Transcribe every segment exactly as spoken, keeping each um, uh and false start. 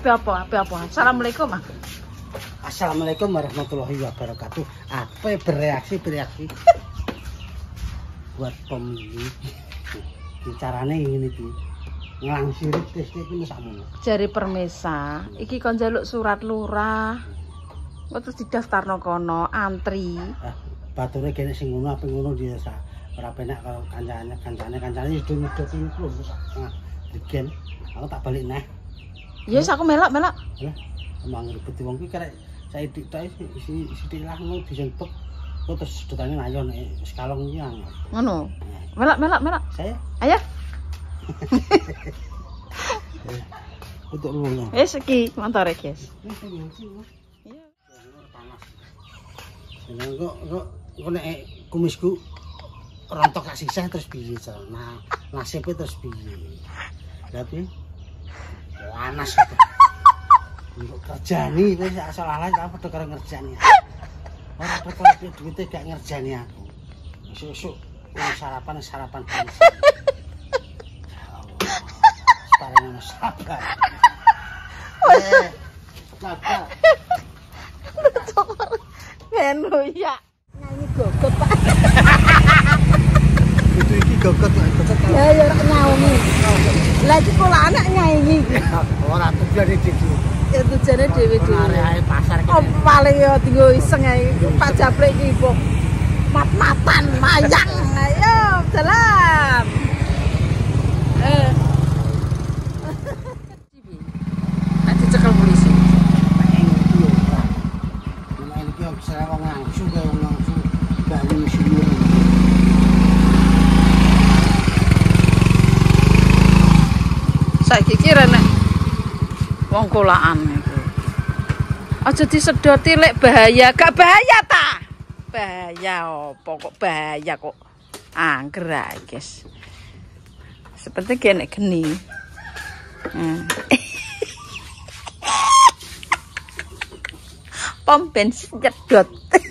ape apa? Ape apa? Assalamualaikum, ah. Assalamualaikum warahmatullahi wabarakatuh. Apa bereaksi bereaksi buat pemilu. Carane ngene iki. Nglangsiri tes iki sakmono. Jari permesa, iki kon njaluk surat lurah. Kok terus didaftarno kono, antri. Ah, bature kene sing ngono apa ngono dia sak ora penak karo kancane kancane kancane wis nyedot iki lho sak tengah digen. Aku tak balik neh. Ya wis aku melok melok. Lah, emang ribet wong iki karek saiki tok isi sithik lah ngono disentuk. Kok terus sedotane ngayo nek sekalong iki angel. Ngono. Melok melok melok. Saya. Ayo. Untuk lu. Wis iki montore, guys. Iya. Panas. Seneng kok kok kok nek kumisku rontok gak sisih terus piye, Nah, nasibe terus piye? Tapi panas itu. Untuk kerjani wis asal-asalan tak padha karo ngerjani. Ora padha duwite gak ngerjani aku. Esuk-esuk sarapan sarapan bangsa. Paling sabar. Eh, sabar. Menu ya. Nyanyi gogot, Pak. Itu iki gogot kok gogot. Ya ya ora nyaungi. Lah iki kok anak nyanyi iki. Ora tujuane dhewe. Ya tujuane dhewe-dhewe. Arek pasar Oh, paling ya tinggo iseng ae. Pak Japlek iki kok mat-matan mayang. Ayo, jalan. Eh. Nanti cekel polisi. Nek iki bisa wong langsung kaya wong langsung bali mesin. Saiki kira nek wong kolaan iku. Aja disedoti lek bahaya, gak bahaya ta? Bahaya opo kok bahaya kok. Angger ae, guys. Seperti kene geni. Hmm. Pom bensin nyedot.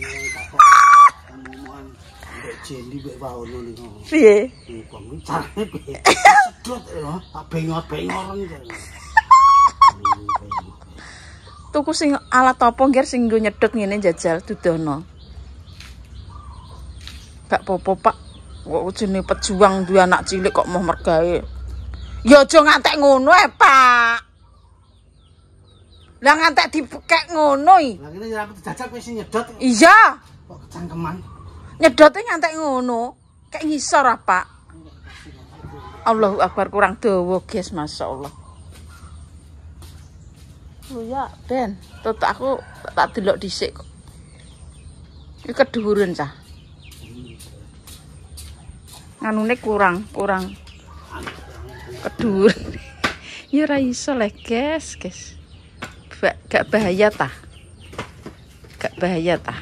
Jendi mek waono niku. Piye? Pom carane piye? Sedot lho, tak bengor-bengor iki. Tuku sing alat apa ngger sing nggo nyedot ngene jajal dudono. Gak popo, Pak. Kok jenenge pejuang duwe anak cilik kok mau mergawe. Ya aja ngantek ngono eh, Pak. Lah ngantek dipekek ngono iki. Lah ngene ya aku jajak wis nyedot. Iya. Kok kecangkeman. Nyedote ngantek ngono. Kayak ngisor ah, Pak. Allahu Akbar kurang dawa, guys, masyaallah. Oh ya, Ben, tot aku tak delok dhisik kok. Iki kedhuwuran cah. Anune kurang, kurang. Kedhuwur. Ya ora iso le, guys, guys. Ba gak bahaya tah. Gak bahaya tah.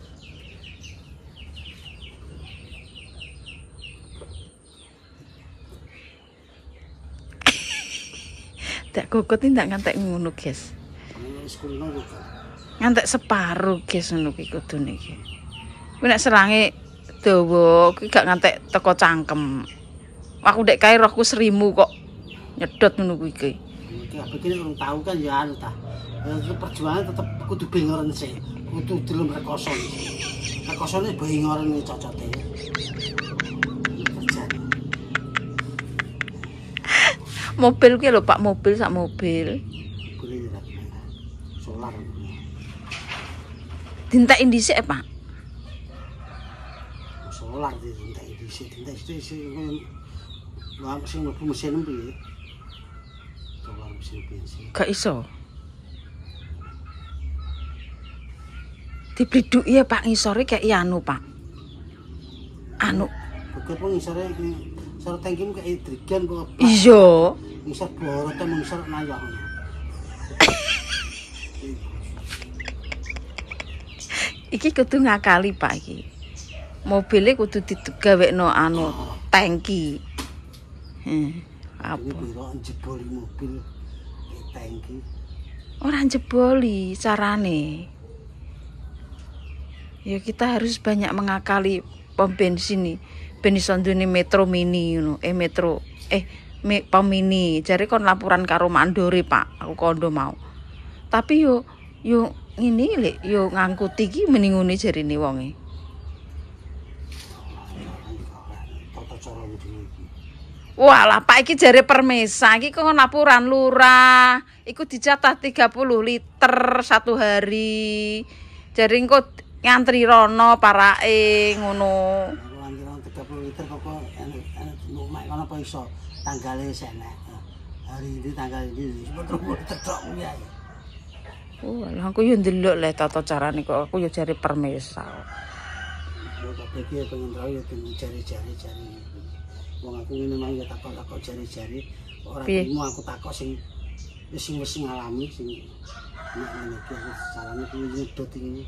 Tak kokot ndak ngantek ngono, guys. Ngantek separuh, guys, ngono ki kudune iki. Kuwi nek serange dawa, kuwi gak ngantek teko cangkem. Aku ndek kae rohku serimu kok nyedot ngono kuwi iki. Iki begini urung tahu kan ya anu ta. Perjuangan tetep kudu bengoren sih. Kudu delem rekoso. Rekosone bengoren cocote. Mobil ki lho Pak, mobil sak mobil. Solar. Dinteki dhisik, Pak. Solar dinteki dhisik, dinteki dhisik. Lah sing mlebu mesin piye? Solar mesin bensin. Gak iso. Dibliduki ya Pak ngisore kayak anu, Pak. Anu. Betul pun ngisore iki sar tangkim kayak hidrogen kok. Iya. Ngisor borot ta ngisor nayang. Iki kudu ngakali Pak iki. Mobilnya kudu digawekno anu tangki. Heh, apa? Biro jeboli mobil tangki. Ora jeboli carane. Ya kita harus banyak mengakali pom bensin nih. Ben iso ndune metro mini ngono, eh metro eh pemini. Jare kon laporan karo mandore, Pak. Aku kondo mau. Tapi yo yo ngene lek yo ngangkuti iki mending ngene jarine wonge. Walah, Pak iki jare permesa iki kok laporan lurah. Iku dicatat tiga puluh liter satu hari. Jare engko ngantri rono parake ngono. tiga puluh liter kok enek lumak kono apa iso tanggale senek. Hari ini tanggal ini sepuluh liter tok ya. Oh, lah aku yo ndelok le tata carane kok aku yo jare permesa. Yo kabeh iki pengen tau yo jari-jari jari. Wong aku ngene mang ya takok-takok jari-jari. Ora mau aku takok sing sing wis ngalami sing nek ngene iki carane kuwi nyedot iki.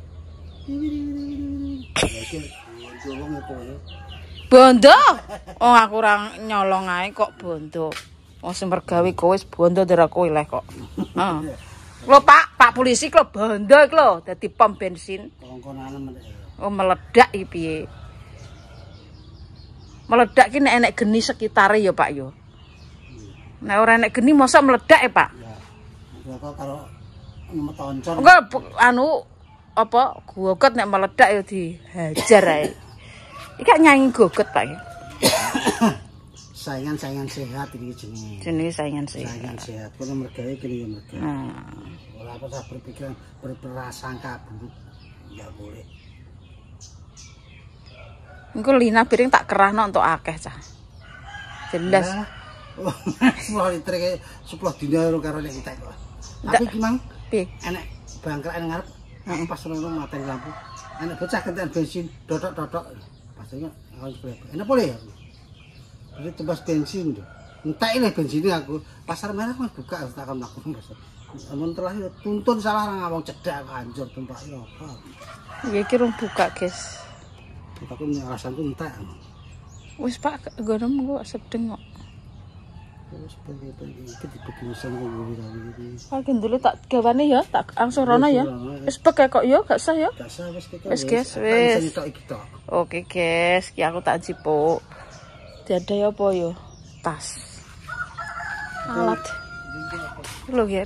Bondo. Oh aku ora nyolong ae kok bondo. Wong sing mergawe kowe wis bondo ndara kowe leh kok. Heeh. Lho Pak, Pak polisi kok bondo iki lho dadi pom bensin. Kongkonane meneh. Oh meledak iki piye? Meledak ki nek enek geni sekitare ya Pak yo. Nek ora enek geni mosok meledak ya Pak. Ya. Kok karo metoncor. Engko anu apa gogot nek meledak ya dihajar ae. Iki nyanyi gogot Pak. Saingan-saingan sehat iki jenenge. Jenenge saingan sehat. Saingan sehat. Kono mergawe kene ya mergawe. Nah. Ora apa usah berpikiran berprasangka buruk. Ya boleh. Engko lina piring tak kerahno untuk akeh cah. Jelas. sepuluh liter ke sepuluh dina karo nek entek kok. Tapi ki mang piye? Enek bangkrake ngarep. Heeh pas rono materi lampu. Enek bocah kentekan bensin dotok-dotok. Pastinya aku berapa. Enak boleh ya. Jadi tebas bensin tuh. Entek ini bensinnya aku. Pasar merah mas buka tak akan melakukan pasar. Namun terakhir tuntun salah orang ngomong cedak hancur tempat ya apa. Ya kira buka guys. Aku punya alasan tuh entek. Wis Pak, gonom kok sedeng kok. Terus pergi-pergi itu dipekisan kok gue tadi. Paling dulu tak gawane ya, tak langsung rono ya. Wis peke kok yo, gak sah ya. Gak sah wis kek. Wis guys, wis. Oke guys, ki aku tak jipuk. Dadi apa yo? Tas. Alat. Lho, Ger.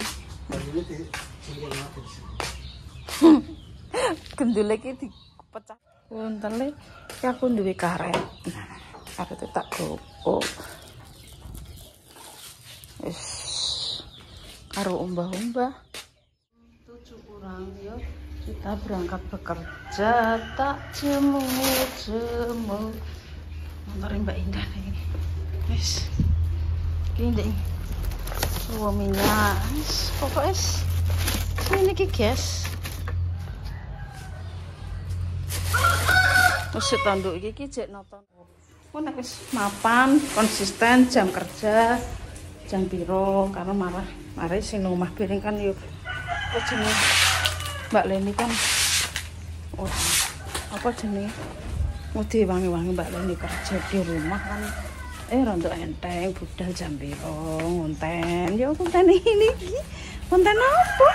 Gendule iki dipecah. Wontele ki aku duwe karet. Nah, aku tak gopo. Wis karo umbah-umbah. Tujuh kurang yo. Kita berangkat bekerja tak jemu-jemu. Nontonin Mbak Indah ini. Wis. Ki ndek. Suaminya wis pokoke wis. Ini ki, guys. Wis tanduk iki ki jek nonton. Kok nek wis mapan, konsisten jam kerja jam piro karena marah marah sing omah piring kan yo apa jenenge Mbak Leni kan oh apa jenenge ngudi wangi-wangi Mbak Leni kerja di rumah kan eh rontok enteng budal jam piro ngonten yo konten ini iki konten apa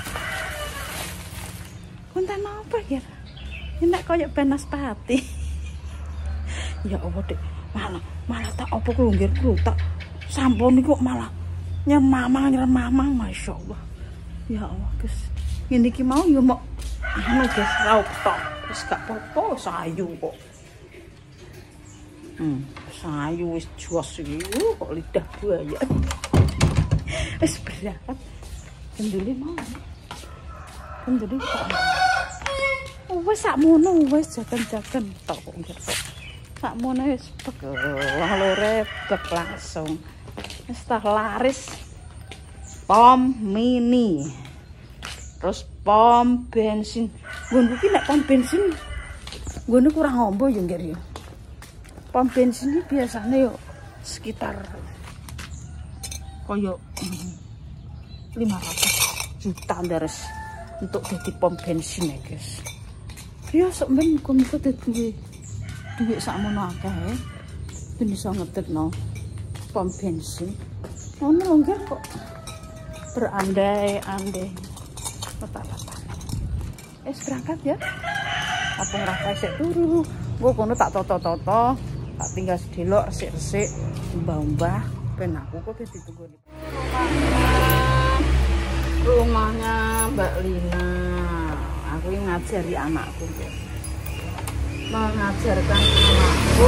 konten apa ya enak koyo penas pati ya Allah Dek malah malah tak apa kelunggir ku tak sampun niku malah nyemamang nyemamang masyaallah ya Allah guys ngene iki mau yo mok anu guys raup tok wis gak apa-apa sayu kok hmm sayu wis jos iki kok lidah buaya wis berangkat kenduli mau kenduli kok wis sakmono wis jaken-jaken tok kok sakmono wis pegel lore bek langsung wis tah laris pom mini terus pom bensin nggonku ki nek pom bensin nggono kurang ngombo ya nggih ya pom bensin iki biasane yo sekitar koyo lima ratus juta deres untuk jadi pom bensin ya guys ya sampeyan muga-muga dadi duit sakmono akeh ben iso ngetutno pom bensin ono longgar kok berandai-andai letak-letak es berangkat ya apa ngerasa sik turu gua kono tak toto-toto tak tinggal sedelok resik-resik mbah-mbah Ben aku kok ditunggu nih. Rumahnya Mbak Lina. Aku yang ngajari anakku. Mengajarkan anakku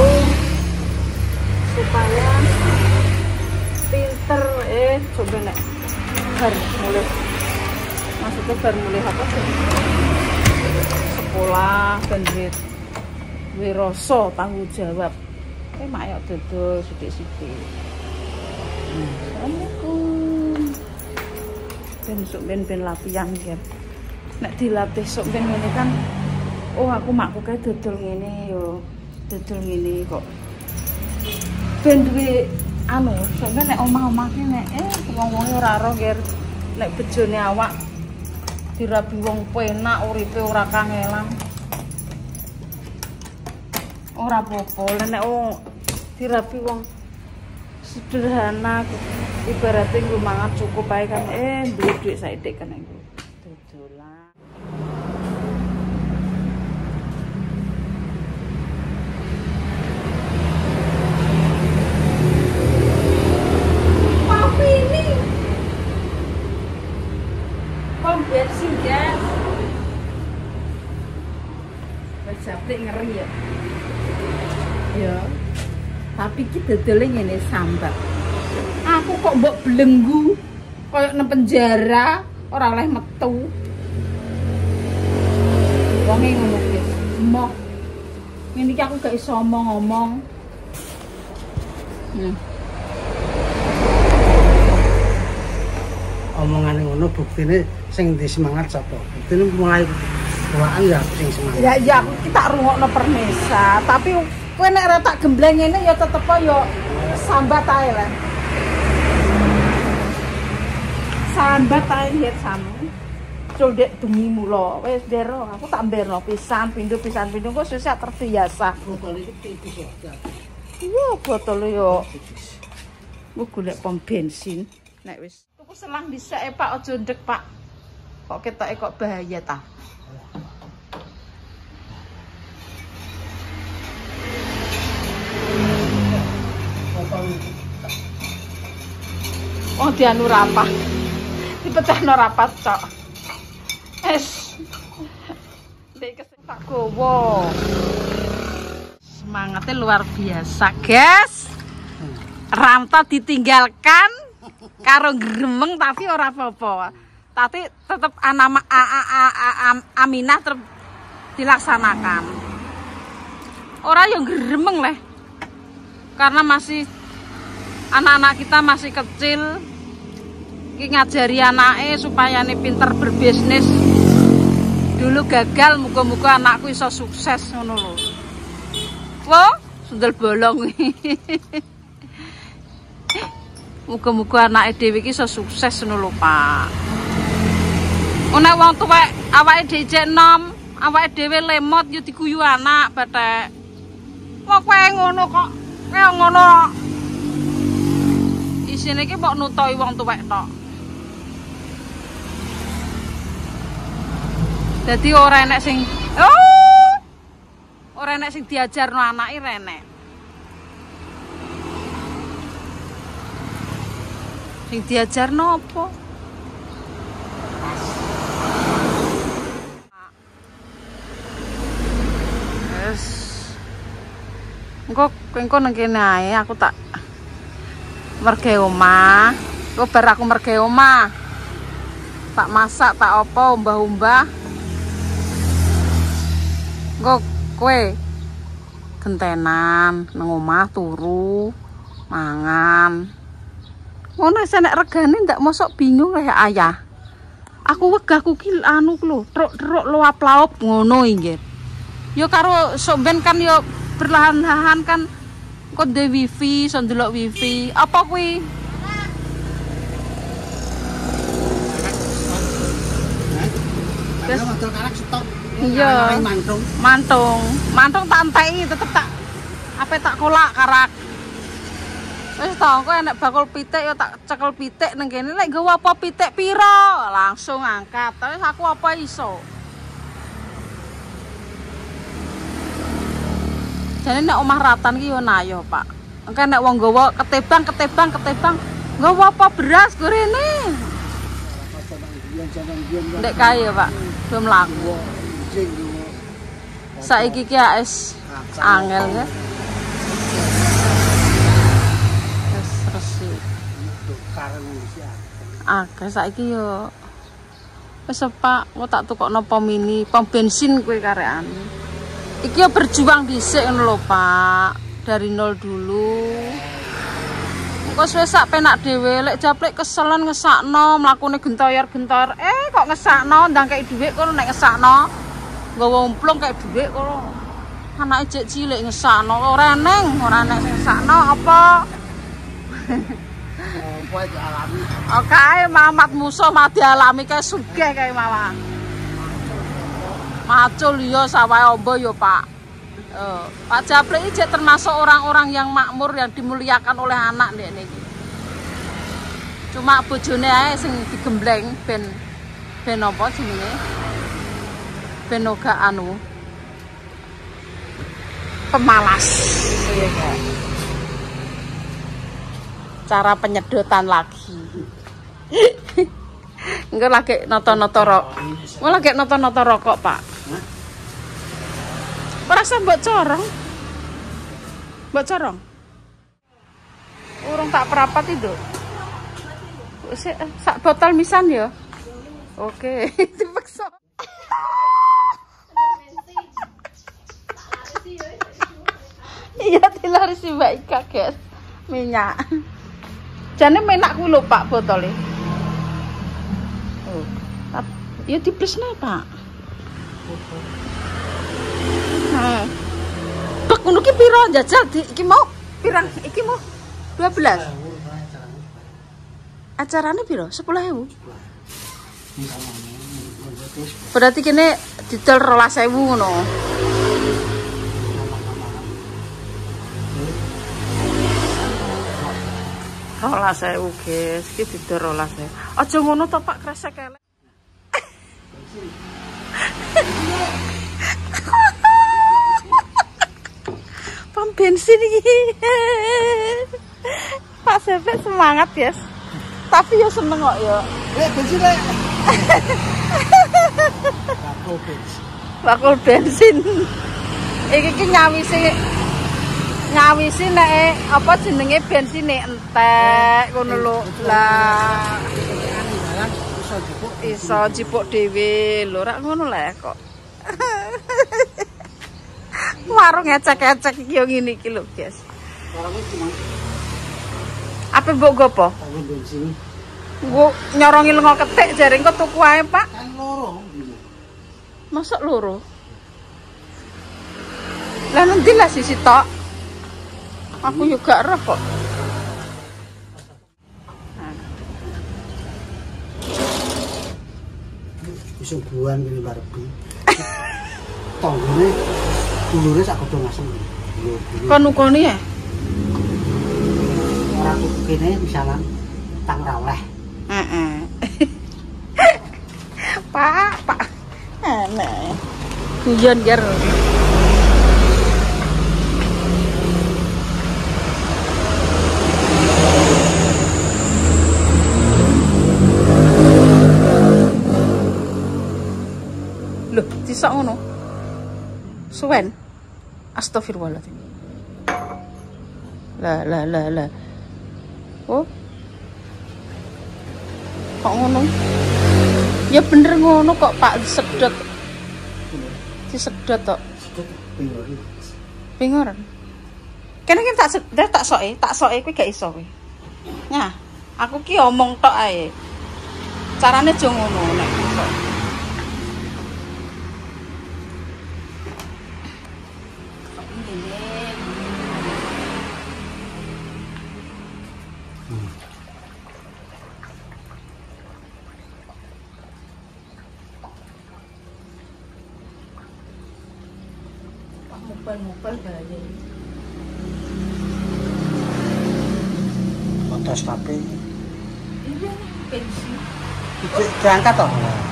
supaya pinter. Eh, coba nek bar mulai. Maksudnya bar mulai apa sih? Sekolah dan duit wiroso tanggung jawab. Eh, mak yuk dodol sithik-sithik. Assalamualaikum. Ben sok ben-ben latihan kan. Nek dilatih sok ben ngene kan, oh aku makku kae dodol ngene yo. Dodol ngene kok. Ben duwe anu, sok ben nek omah-omah ki nek eh wong-wonge ora ro ger nek bejone awak dirabi wong penak uripe ora kangelan. Ora apa-apa nek wong dirabi wong sederhana ibaratnya gue mangan cukup aja kan eh duit duit saya dek kan gue dodolan papi ini pom bensin guys berjabrik ngeri ya ya tapi kita dodolan ini sambat. Aku kok mbok belenggu koyo nang penjara ora oleh metu. Wonge ngono kuwi. Moh. Ngene iki aku gak iso ngomong. Hmm. Omongane ngono buktine sing di semangat sapa? Buktine mulai bawaan ya sing semangat. Ya ya aku ki tak rungokno permesa, tapi kowe nek ora tak gembleng ngene ya tetep yo sambat ae lah. Sambat ae lihat samu. Coldek bengi mula wis ndero aku tak mberno pisan pindho pisan pindho kok susah terbiasa. Botol iki tipis ya. Iya botol yo. Ku golek pom bensin nek wis tuku selang dhisik e Pak aja ndek Pak. Kok ketoke kok bahaya ta. Oh dianu rapah. Dipecahno rapat cok. Es. Dek kesek tak gowo. Semangatnya luar biasa, guys. Ramta ditinggalkan karo gremeng tapi ora apa-apa. Tapi tetap anama a, a, a, a, Aminah tetap dilaksanakan. Ora yang gremeng leh. Karena masih anak-anak kita masih kecil. Ki ngajari anake supaya nih pinter berbisnis. Dulu gagal, muga-muga anakku iso sukses ngono lho. Wo, sundel bolong. Muga-muga anake dhewe iki iso sukses ngono lho, Pak. Ana wong tuwek awake dhewe jek enom, awake dhewe lemot yo diguyu anak bathek. Wong kowe ngono kok, kowe ngono. Isine iki kok nutohi wong tuwek tok. Dadi ora enek sing oh ora enek sing diajarno anake renek. Sing diajarno apa? Wes. Engko engko nang kene ae aku tak merge omah. Engko bar aku merge omah. Tak masak tak apa umbah-umbah. Engko kowe gentenan nang omah turu mangan. Ngono senek regane ndak mosok bingung kayak ayah. Aku wegah kuki anu lho, truk-truk luap-laup ngono inggih. Yo karo somben kan yo berlahan-lahan kan kok de wifi, so ndelok wifi. Apa kuwi? Wis modal karak stok. Iya. Mantung. Mantung. Mantung tak enteki tetep tak apa tak kolak karak. Wis to, engko enek bakul pitik ya tak cekel pitik nang kene. Lek nggawa apa pitik pira? Langsung angkat. Terus aku apa iso? Jane nek omah ratan ki yo nayo, Pak. Engko nek wong nggawa ketebang, ketebang, ketebang, nggawa apa beras gorene. Ndek kae, Pak. Belum laku. Saiki ki es angel ya. Wis resik. Akeh saiki yo. Wis Pak, kok tak tukokno pom mini, pom bensin kowe karekan. Iki yo berjuang dhisik ngono lho, Pak. Dari nol dulu. Kok wis sak penak dhewe, lek japlek keselen ngesakno, mlakune gentoyor-gentor. Eh, kok ngesakno ndang kei dhuwit kono nek ngesakno. Nggawa umplung kei dhuwit kono. Anake jek cilik ngesakno, ora neng, ora nek sing ngesakno apa. Apa dialami? Oh, kae Mamat musuh mah dialami kae sugih kae mawar. Macul ya sawahe ombo ya, Pak. Uh, Pak Japlek ini termasuk orang-orang yang makmur yang dimuliakan oleh anak nek niki. Cuma bojone ae sing digembleng ben ben apa jenenge? Ben ora anu. Pemalas. Iya, Kak. Cara penyedotan lagi. Engko lagi noto-noto rokok. Engko lagi noto-noto rokok, Pak. Rasa mbok corong. Mbok corong. Urung tak perapat itu. Sak botol misan ya. Oke, dipaksa. Iya, dilarisi Mbak Ika, guys. Minyak. Jane menak kuwi lho, Pak, botole. Oh. Ya diblesne, Pak. Nah. Bak ngono ki piro jajal di iki mau pirang iki mau dua belas. Acarane piro? sepuluh ribu. Berarti kene didol rolas ewu ngono. rolas ewu, guys. Iki didol rolas ewu. Aja ngono to, Pak, kresek elek. Pom bensin iki. Pak Sepet semangat, ya. Tapi ya seneng kok ya. Eh, bensin rek. Bakul bensin. Bakul bensin. Iki ki nyawisi nyawisi nek apa jenenge bensine entek ngono lho. Lah iso jipuk iso jipuk dhewe lho, rak ngono lah kok. Warung ecek-ecek iki yo ngene iki lho, guys. Warung iki cuma apa mbok gopo? bakul bensin. Nggo nyorongi lenga ketik jare engko tuku ae, Pak. Kan loro. Masuk loro. Lah nanti lah sisi tok. Aku juga roh kok. Iso buan iki barebi. Tonggone dulure sak godhong asem. Kon ukoni ya? Ora tuku kene misalan tang ra oleh. Heeh. Pak, Pak. Aneh. Guyon ger. Loh, disok ngono. Suwen. Astagfirullahaladzim. Lah lah lah lah. Oh. Kok ngono? Ya bener ngono kok, Pak, disedot. Disedot tok. Pingoran. Kene kan tak sedot tak soke, tak soke kuwi gak iso kuwi. Nah, aku ki omong tok ae. Carane aja ngono nek iso. Mupel-mupel bahaya. Motos tapi Iya, pensi. iki diangkat toh.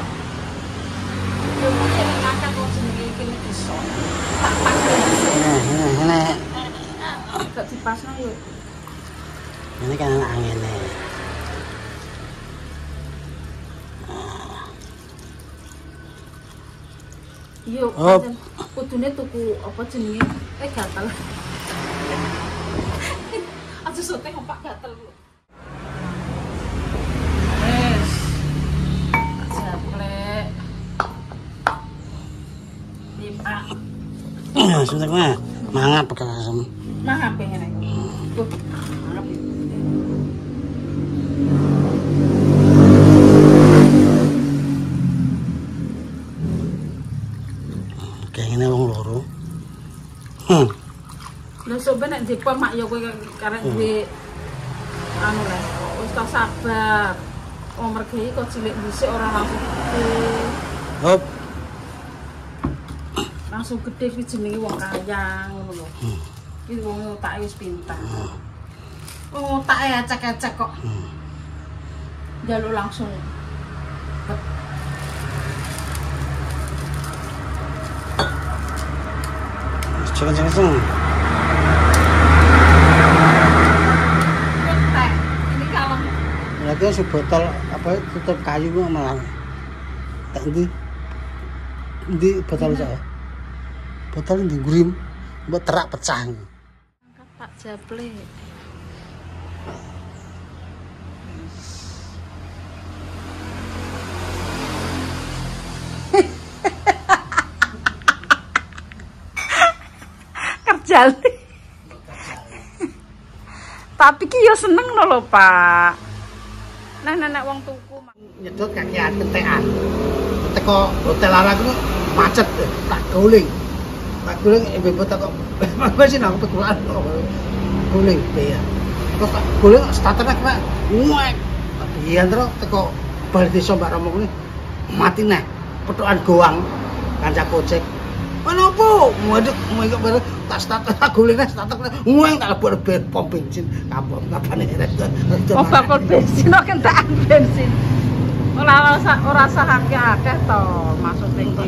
Yo mungkin angkat kok jenenge iki bisa. Tak pas. Nah, nah, nah. agak dipasno yuk. Ini kan anak anginnya. Yuk, oh. Kudune tuku apa jenenge? Eh gatel. Aja sote ngompak gatel. Wes. Japlek. Lipat. Sudah mah mangap kan asem. Mangap ngene. Tuh, mangap. Kayak ngene wong loro. Hmm. Lah soben nek dipa mak ya kowe karek duwe anu lah. Wis tak sabar. Wong mergei kok cilik dhisik ora langsung gede. Hop. Langsung gede kuwi jenenge wong kaya ngono lho. Hmm. Iki wong otake wis pinter. Wong otake acak-acak kok. Hmm. Jaluk langsung. Ceng-ceng-ceng. Ini kalem. Lagi si botol apa tutup kayu kok malah. Tak ndi? Ndi botol saya? Botol ndi gurim. Mbok terak pecah. Angkat Pak Japlek. Kerjane. Tapi ki yo seneng lho, Pak. Nah, nenek wong tuku Nyedot kakian kentekan. Teko hotel arah ku macet tak guling. Tak guling ibu teko. Apa sih nang pekulan guling ya. Kok tak guling starternya Pak. Nguek. Iya terus teko bal desa Mbak Romo kuwi mati neh. Petukan goang kanca gojek. Menapa? Waduh, mau ikut bareng tak start tak guling neh starter ngueng tak lebur pom bensin kapok kapane oh bakal bensin kok kentaan bensin. Ora ora ora sah akeh to maksud iki.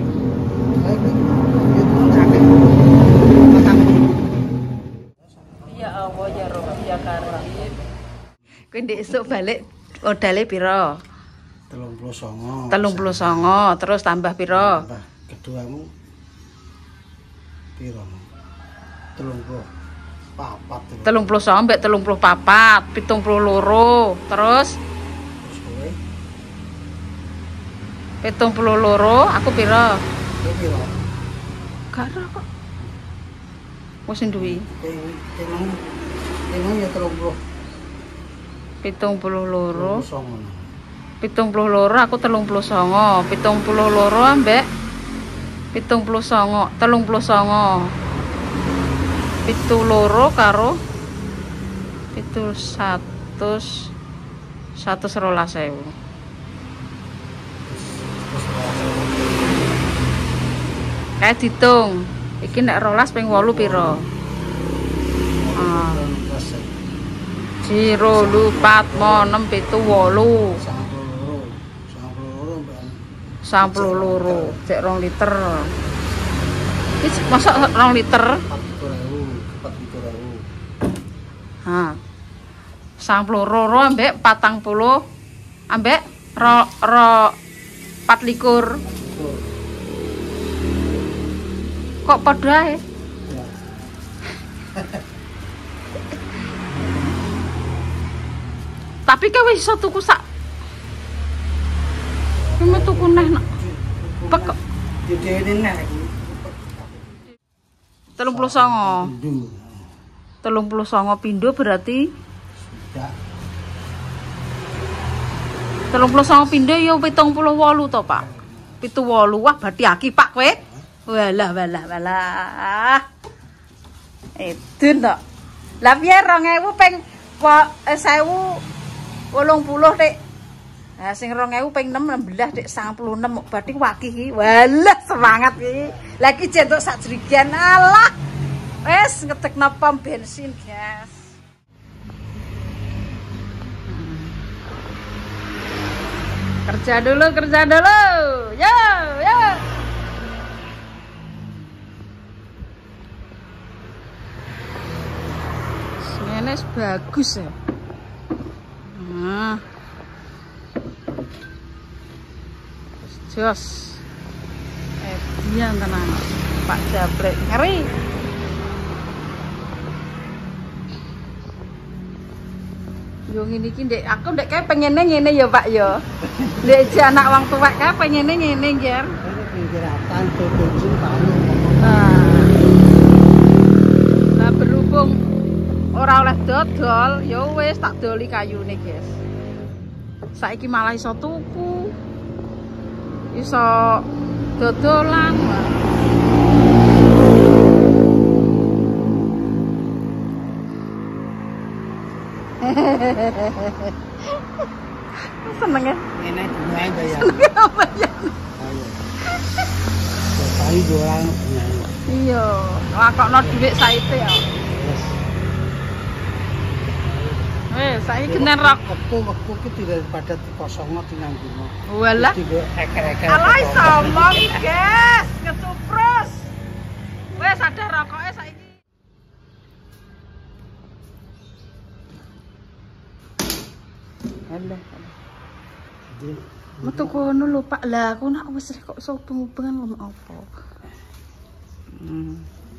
Ya Allah ya Rabbi ya Karim. Kowe ndek esuk balik modale pira? telung puluh songo. telung puluh songo terus tambah pira? Tambah keduamu pira? telung puluh papat. telung puluh songo mbek telung puluh papat, pitung puluh loro. Terus Terus kowe pitung puluh loro, aku pira? kowe pira? Gak ora kok. Wis nduwi. Emang emang ya telung puluh. pitung puluh loro. Songo. pitung puluh loro aku telung puluh songo. pitung puluh loro ambek pitung puluh songo, telung puluh songo. Pitu loro karo pitu satus satus rolas ewu. Kayak ditung. Iki nek rolas ping wolu pira? Ah. Jiro lupat mo enam pitu wolu. Sampuluh loro, cek rong liter. Iki masak rong liter. Ha. Sampuluh loro ambek patang puluh ambek ro ro pat likur. Kok padha ae? Tapi kowe iso tuku sak. Kowe tuku neh nak. Pek. Dene neh iki. telung puluh songo. telung puluh songo pindho berarti telung puluh songo pindho ya pitung puluh wolu to, Pak. pitu wolu wah bathi aki Pak kowe. Walah walah walah. Itu to. Lah piye rong ewu ping sewu wolung puluh Dik. Nah sing rong ewu ping enam belas Dik sangang puluh enam berarti waki iki. Walah semangat iki. Lagi jentuk sak jerigen alah. Wes ngetekno pom bensin, guys. Kerja dulu, kerja dulu. Yo, yo. Ini bagus ya. Nah. Jos. Eh, dia tenan. Pak Jablek ngeri. Yo ngene iki ndek aku ndek kae pengene ngene ya Pak ya. Ndek iki anak wong tuwek kae pengene ngene nggih. Ini pinggiratan tutup palu. Nah. Lah berhubung ora oleh dodol, ya wis tak doli kayune, guys. Saiki malah iso tuku. Iso dodolan. Seneng ya? Ini bunga itu ya. Seneng apa ya? Tapi dolan bunga. Iya, lakokno dhuwit saite ya. Yes. Eh, saiki genen rok. Wektu-wektu ki tidak pada kosongno tinang dino. Walah. Eker-eker. Alay sombong, guys. Ngetupros. Wes ada rokoke saiki. Alah. Metu kono lho Pak. Lah aku nak wis kok iso hubungan lho apa. Hmm.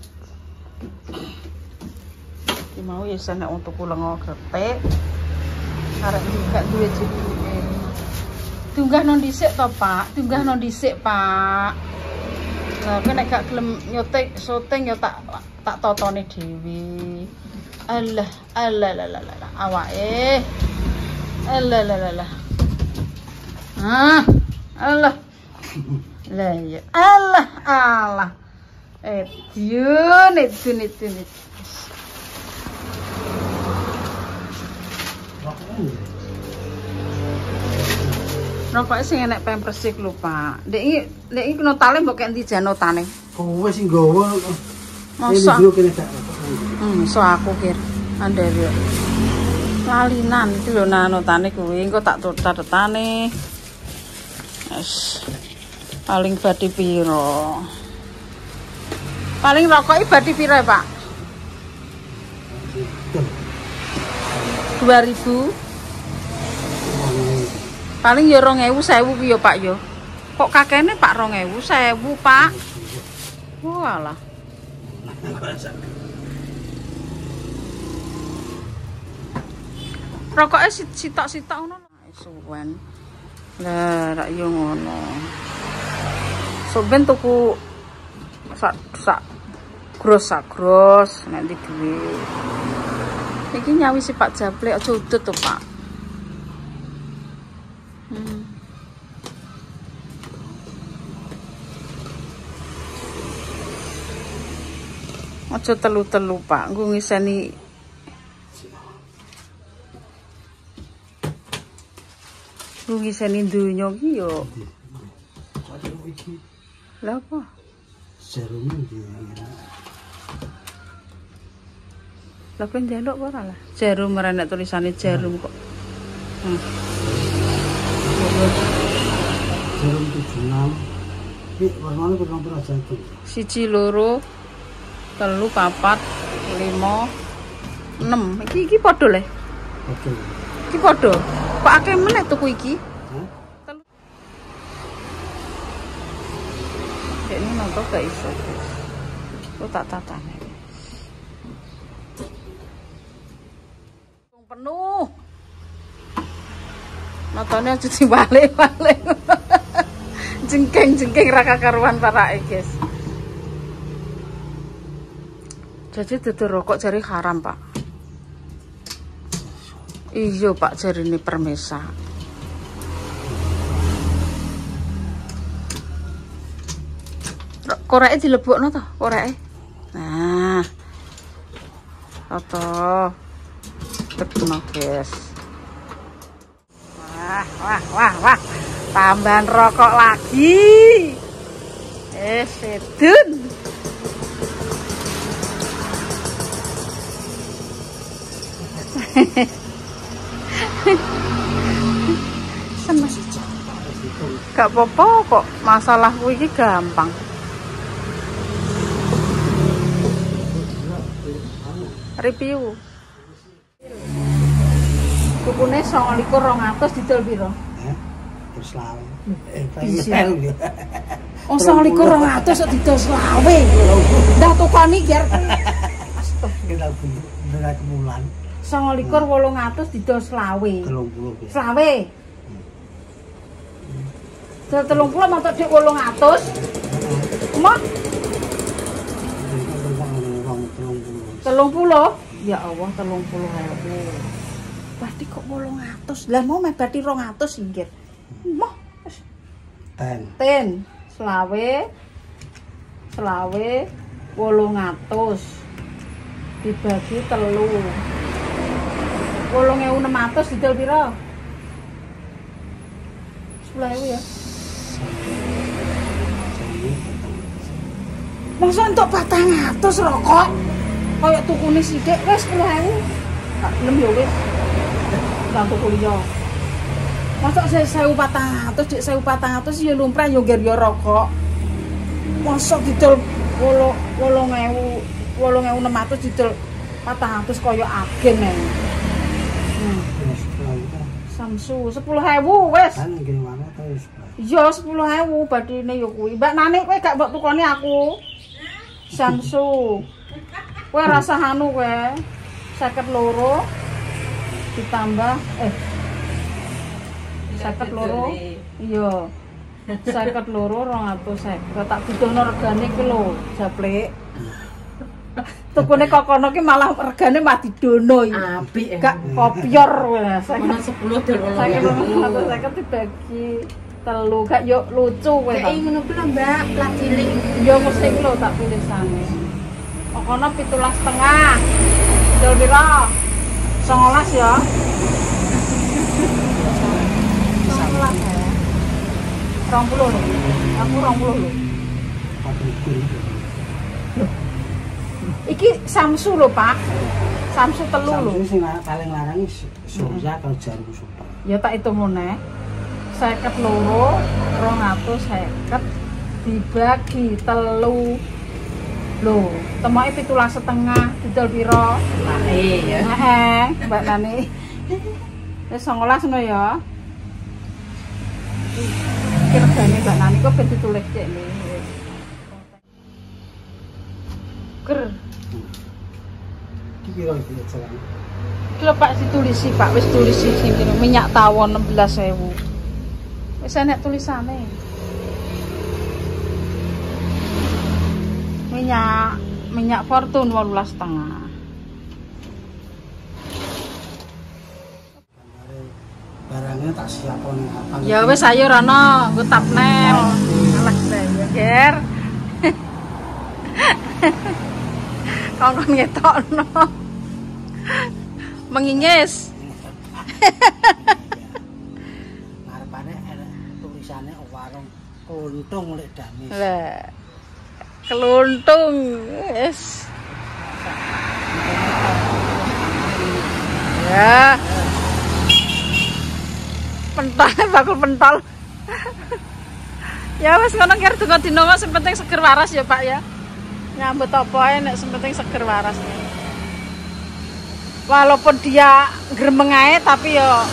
Iki mau ya sana untuk lengo kretek. Arek juga duwe jenenge. Tunggah non dhisik to, Pak. Tunggah non dhisik, Pak. Lah kowe nek gak gelem nyotek syuting ya tak tak totone dhewe. Alah, alah la la la awake. Alah la la la. Ah, alah. Lah ya. Alah, alah. Eh, diun, diun, diun. Rokoknya sing enek Pampers sik lho, Pak. Ndek iki, ndek iki notale mbok kek ndi janotane? Kowe sing nggawa. Masa? Ini kene gak. Hmm, so aku kir. Andhe yo. Lalinan iki lho notane kuwi, engko tak catetane. Wes. Paling badhe piro? Paling rokoknya badhe piro ya, Pak? dua ribu. Paling ya rong ewu sewu ki ya Pak ya. Kok kakene Pak rong ewu sewu Pak. Walah. Rokoknya sitok-sitok ngono. Suwen. Lah rak yo ngono. Soben tuku sak sak gros sak gros nek ndi duwe. Iki nyawi si Pak Jablek aja udut to Pak. Hmm. Aja telu-telu Pak, nggo ngiseni nggo ngiseni donya ki yo. Lah apa? Jarum iki. Lah kan njaluk ora lah. Jarum merenek tulisane jarum kok. Hmm. Jarum tujuh enam. Iki warnane kok nomor aja itu. Siji loro telu papat lima enam. Iki iki padha le. Oke. Iki padha. Kok akeh meneh tuku iki? Hah? Telu. Ini nonton gak iso. Kok tak tatane. Penuh. Notone aja diwale-wale. Jengking-jengking ra karuan parake, guys. Jadi dodol rokok jari haram, Pak. Iya, Pak, jarine permesa. Koreke dilebokno to, koreke. Nah. Foto. Tekno, guys. Wah, wah, wah, wah. Tambahan rokok lagi. Eh, sedun. Seneng. Gak apa-apa kok. Masalahku ini gampang. Review. Tukune songo likur rong atus didol piro? Heh. Terus lawe. Eh, Bisa. Oh, songo likur rong atus kok didol selawe. Ndah tukoni ger. Kita bener kemulan. songo likur wolung atus didol selawe. telung puluh. Selawe. Dol telung puluh matok dik wolung atus. Mah telung puluh. Ya Allah, telung puluh ewu. Berarti kok wolung atus. Lah mau meh berarti rong atus inggir. Mah ten. ten selawe selawe wolung atus dibagi telu wolung ewu enam atus didol piro? Sepuluh ewu ya. Masa untuk patang atus rokok kayak tukune sithik wis sepuluh ewu. Tak gelem ya wis. Tak tuku liya. Masa saya sewu patang atus, dik sewu patang atus ya lumrah ya ngger ya rokok. Masa didol wolong wolong ewu wolong ewu enam atus didol patang atus kaya agen ae. Hmm. Samsu sepuluh ewu wis. Kan ngene wae ta wis. Iya sepuluh ewu badine ya kuwi. Mbak Nani kowe gak mbok tukoni aku. Samsu. Kowe rasa anu kowe. seket loro ditambah eh seket loro iya seket loro rong atus seket tak butuhno regane ki lho japlek tukune kokono ki malah regane mah didono iki apik gak kopior wes ono sepuluh dol seket seket dibagi telu gak yo lucu kowe kayak ngono ku lho Mbak plat cilik yo mesti ki lho tak tulisane kokono pitulas setengah dol piro songolas ya rong puluh lho. Aku rong puluh lho. Iki Samsu lho, Pak. Samsu telu lho. Samsu sing paling larang iki Surya kalau Jarum Super. Ya tak hitung meneh. seket loro, rong atus seket dibagi telu. Lho, temoke pitulas setengah didol piro? Nane ya. Heeh, Mbak Nani. Wis songolas ngono ya. Regane Mbak Nani kok ben ditulis cek nih. Ker. Iki piro iki jalan? Iki lho Pak ditulisi, Pak. Wis tulisi sing kene minyak tawon enam belas ewu. Wis enek tulisane. Minyak minyak Fortune wolulas setengah. Barangnya tak siapon apa? Ya wis ayo rono, nggo tapnel. Alah ya, Ger. Kongkon ngetokno. Mengingis. Ngarepane ada tulisane warung Keluntung lek Damis. Lah. Keluntung, wis. Ya. Pentol, bakul pentol. Ya wis ngono kira donga dina wae sing penting seger waras ya, Pak ya. Nyambut apa ae nek sing penting seger waras. Walaupun dia gremeng ae tapi ya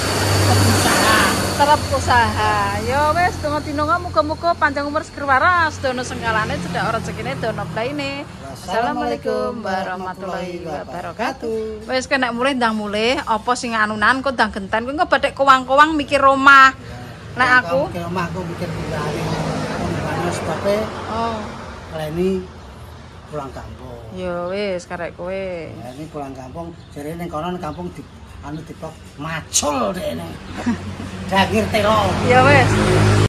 tetap usaha. Ya wis donga dina muga-muga panjang umur seger waras, dono sengkalane cedak rezekine dono blaine. Assalamualaikum warahmatullahi wabarakatuh. Wis kena mulih ndang mulih apa sing anunan kok ndang genten kowe engko badhek kowang-kowang mikir omah. Nek aku mikir omah aku mikir pindahane. Karena sebabnya oh, Leni pulang kampung. ya wis karek kowe. Ya, ini pulang kampung, jadi ning kono kampung di anu diplok macul dek ning. Dagir telo. Ya wis.